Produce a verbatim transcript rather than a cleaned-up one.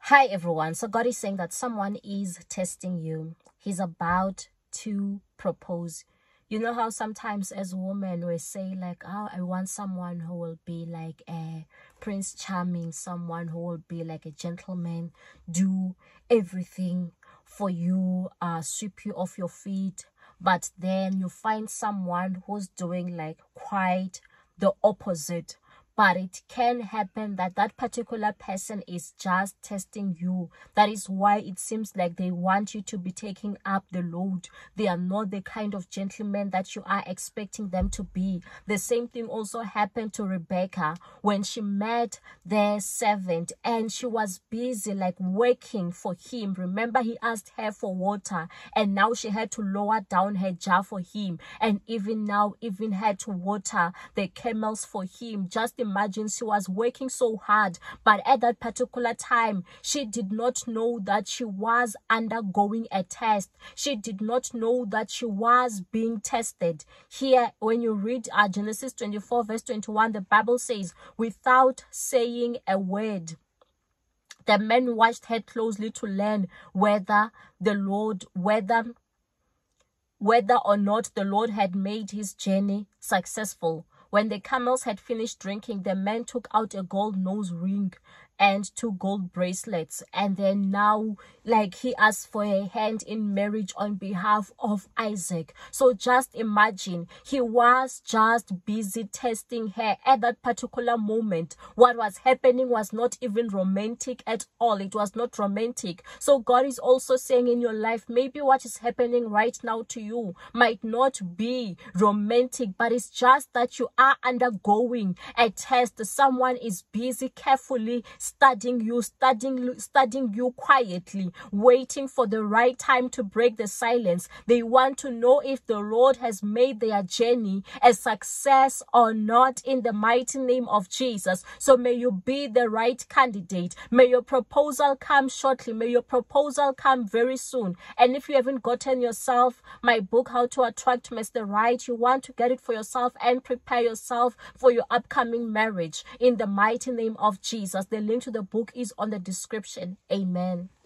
Hi everyone. So God is saying that someone is testing you. He's about to propose. You know how sometimes as women we say like, oh, I want someone who will be like a Prince Charming, someone who will be like a gentleman, do everything for you, uh, sweep you off your feet. But then you find someone who's doing like quite the opposite. But it can happen that that particular person is just testing you. That is why it seems like they want you to be taking up the load. They are not the kind of gentleman that you are expecting them to be. The same thing also happened to Rebecca when she met their servant and she was busy like working for him. Remember, he asked her for water and now she had to lower down her jar for him, and even now even had to water the camels for him. Just imagine, she was working so hard, but at that particular time she did not know that she was undergoing a test. She did not know that she was being tested. Here when you read uh, Genesis twenty-four verse twenty-one, the Bible says, without saying a word, the men watched her closely to learn whether the Lord whether whether or not the Lord had made his journey successful. When the camels had finished drinking, the man took out a gold nose ring and two gold bracelets, and then now like he asked for a hand in marriage on behalf of Isaac. So just imagine, he was just busy testing her at that particular moment. What was happening was not even romantic at all. It was not romantic. So God is also saying in your life, maybe what is happening right now to you might not be romantic, but it's just that you are undergoing a test. Someone is busy carefully studying you, studying, studying you quietly, waiting for the right time to break the silence. They want to know if the Lord has made their journey a success or not, in the mighty name of Jesus. So may you be the right candidate. May your proposal come shortly. May your proposal come very soon. And if you haven't gotten yourself my book, How to Attract Mister Right, you want to get it for yourself and prepare yourself for your upcoming marriage in the mighty name of Jesus. The link to the book is on the description. Amen.